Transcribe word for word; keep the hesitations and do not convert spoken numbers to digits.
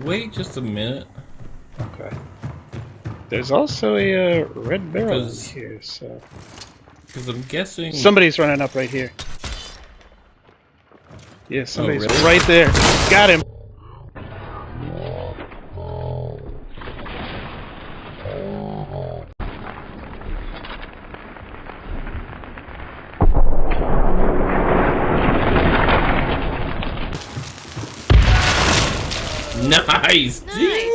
wait just a minute. Okay. There's also a uh, red barrel in Because- here, so... Because I'm guessing... Somebody's running up right here. Yeah, somebody's really? right there. Got him! Nice! Nice.